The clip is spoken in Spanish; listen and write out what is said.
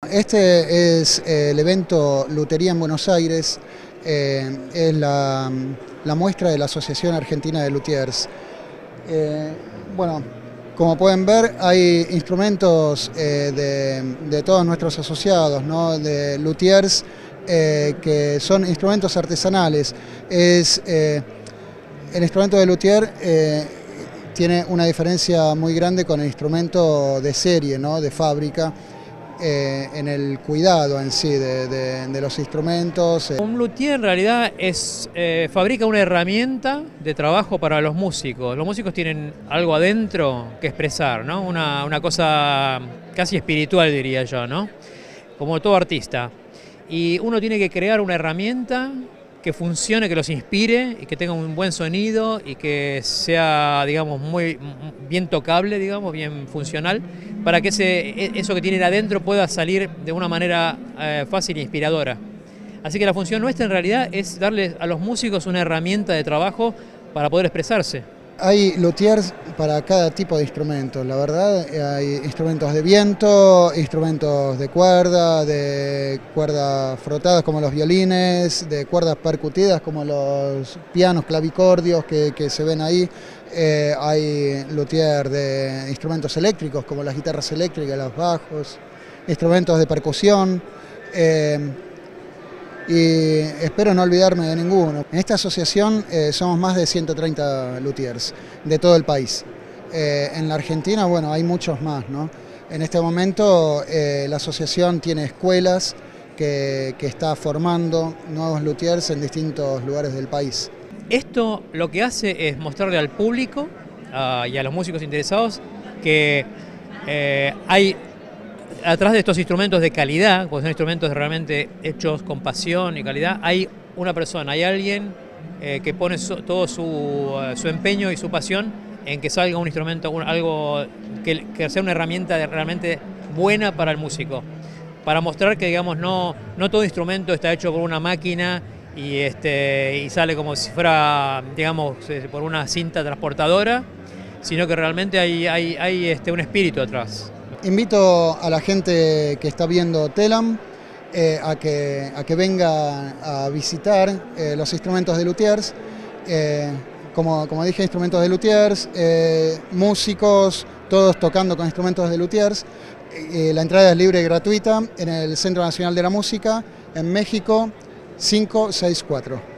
Este es el evento Lutería en Buenos Aires, es la muestra de la Asociación Argentina de Luthiers. Bueno, como pueden ver, hay instrumentos de todos nuestros asociados, ¿no? De luthiers, que son instrumentos artesanales. El instrumento de luthier tiene una diferencia muy grande con el instrumento de serie, ¿no? De fábrica. En el cuidado en sí de los instrumentos. Un luthier en realidad fabrica una herramienta de trabajo para los músicos. Los músicos tienen algo adentro que expresar, ¿no? Una cosa casi espiritual, diría yo, ¿no? Como todo artista. Y uno tiene que crear una herramienta que funcione, que los inspire y que tenga un buen sonido y que sea, digamos, muy bien tocable, digamos, bien funcional, para que eso que tienen adentro pueda salir de una manera fácil e inspiradora. Así que la función nuestra en realidad es darles a los músicos una herramienta de trabajo para poder expresarse. Hay luthiers para cada tipo de instrumentos, la verdad. Hay instrumentos de viento, instrumentos de cuerdas frotadas como los violines, de cuerdas percutidas como los pianos, clavicordios que se ven ahí. Hay luthier de instrumentos eléctricos como las guitarras eléctricas, los bajos, instrumentos de percusión. Y espero no olvidarme de ninguno. En esta asociación somos más de 130 luthiers de todo el país. En la Argentina, bueno, hay muchos más, ¿no? En este momento la asociación tiene escuelas que está formando nuevos luthiers en distintos lugares del país. Esto lo que hace es mostrarle al público y a los músicos interesados que hay atrás de estos instrumentos de calidad, porque son instrumentos realmente hechos con pasión y calidad, hay una persona, hay alguien que pone todo su empeño y su pasión en que salga un instrumento, algo que sea una herramienta realmente buena para el músico, para mostrar que, digamos, no todo instrumento está hecho por una máquina y sale como si fuera, digamos, por una cinta transportadora, sino que realmente hay un espíritu atrás. Invito a la gente que está viendo Telam a que venga a visitar los instrumentos de luthiers. Como dije, instrumentos de luthiers, músicos, todos tocando con instrumentos de luthiers. La entrada es libre y gratuita en el Centro Nacional de la Música, en México 564.